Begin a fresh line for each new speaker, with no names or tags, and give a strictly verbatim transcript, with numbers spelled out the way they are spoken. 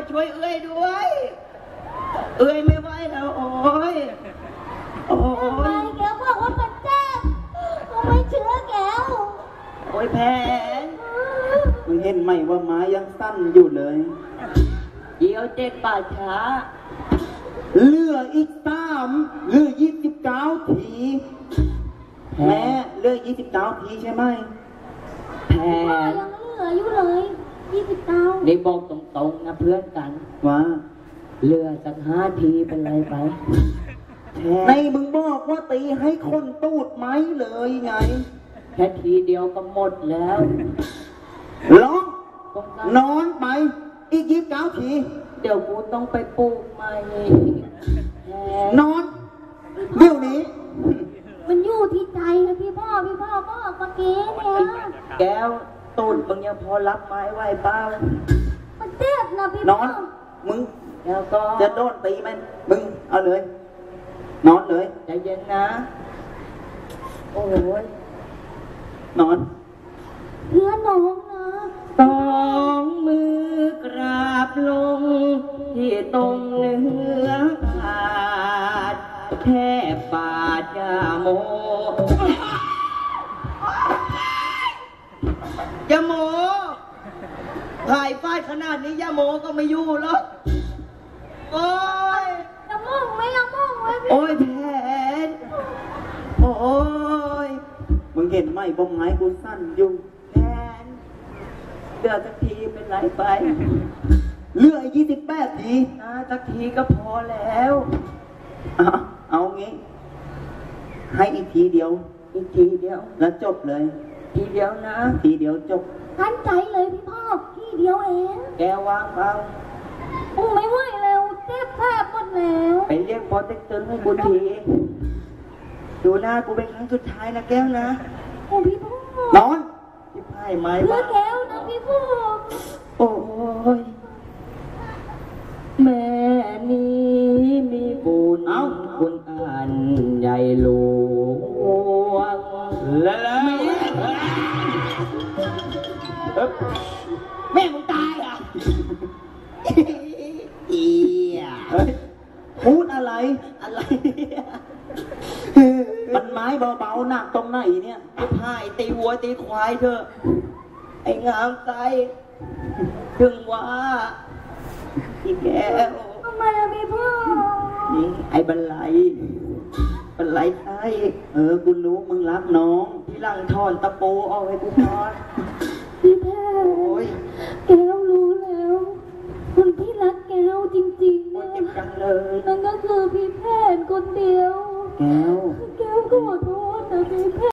ช่วยเอ้ยด้วยเอ้ยไม่ไหวแล้วโอ้ยโอ้ย
แกบอกว่ามันเจ็บกูไม่เชื่อแก
โอ้ยแผน
มึงเห็นไหมว่าไม้ยังสั้นอยู่เลย
เดี๋ยวเจ็ดป่าช้า
เลืออีกสามเลือยี่สิบเก้าทีแม่เลือยี่สิบเก้าทีใช่ไหม
แผน
ยังเหลืออยู่เลยยี่สิบเก้า
ได้บอกตรงๆนะเพื่อนกัน
ว่า
เลือสักห้าทีเป็นไรไป
ในมึงบอกว่าตีให้คนตูดไหมเลยไง
แค่ทีเดียวก็หมดแล้ว
ร้องนอนไปอีกยี่สิบเก้าที
เดี๋ยวกูต้องไปปลูกใหม่
นอนเดี๋ยวนี้
มันอยู่ที่ใจนะพี่พ่อพี่พ่อบอกเมื่อกี้เนี่ย
แก้วตูดมึงยังพอรับไม้ไหวเปล่า
มันเจ็บนะพี่
นอนมึง
แล้วก็
จะโดนตีไหมมึงเอาเลยนอนเลย
ใจเย็นนะโอ้ย
นอน
เพื่อนน้องนะ
สองมือกราบลงที่ตรงเนื้อขาดแค่บาดยาโมยาโมถ่ายฟาดขนาดนี้ยาโมก็ไม่อยู่หรอกโอ้ย
ยาโมงไหมยาโมงไหม
โอ้ยแผนโอ้ย
มึงเห็นไหมบ้องไม้กูสั้นอยู่
แผนเดือดสักทีเป็นไรไป
เลือดยี่สิบแปดที
นะสักทีก็พอแล้ว
เอาเอางี้ให้อีกทีเดียว
อีกทีเดียว
แล้วจบเลย
ทีเดียวนะ
ทีเดียวจบ
ตั้งใจเลยพี่พ่อทีเดียวเอง
แกวางเบา
อุ้งไม่ไหวแล้วเจ็บแทบหมดแล้ว
ไปเรียกพอเต็กตึงให้กูทีดูหน้ากูเป็นครั้งสุดท้ายนะแก้วนะ
โอ้พี่พ่อน
อน
พี่ไพ่ไม้
เพื่อแก้วนะพี่พ่อ
โอ้ยแม่นี้มีบุญคุณอันใหญ่หลวงแล้วแม่แม่มึงตายอ่ะเอีย
พูดอะไร
อะไร
มันไม้เบาๆหนักตรงไหนเนี่ย
ไอ้พายตีวัวตีควายเถอะไอ้งามใจถึงว่าอีแก้ว
ทำไมอะพี่พ่อ
นี่ไอ้บันไลบันไลไทย
เออกูรู้มึงรักน้อง
ที่หลังถอนตะปูเอาให้กูพอด
พี่แพ้
โอ้ย
แก้วรู้แล้วคนที่รักแก้วจริงๆเนี่ย
เจ็บจังเลย
นั่นก็คือพี่แพ้คนเดียว
แก้ว
แก้วขอโทษนะพี่แพ้